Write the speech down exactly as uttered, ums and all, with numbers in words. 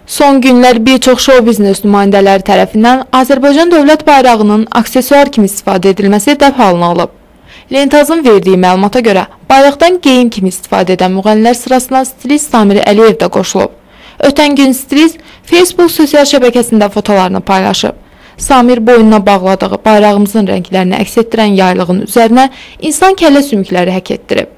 Son günlər bir çox şou biznes nümayəndələri tərəfindən Azərbaycan dövlət bayrağının aksesuar kimi istifadə edilməsi dəf halını alıb. Lentazın verdiyi məlumata görə, bayraqdan geyim kimi istifadə edən müğənnilər sırasına stilist Samir Əliyev də qoşulub. Ötən gün stilist Facebook sosial şəbəkəsində fotolarını paylaşıb. Samir boynuna bağladığı bayrağımızın rənglərini əks etdirən yaylığın üzərinə insan kəllə sümükləri həkk etdirib.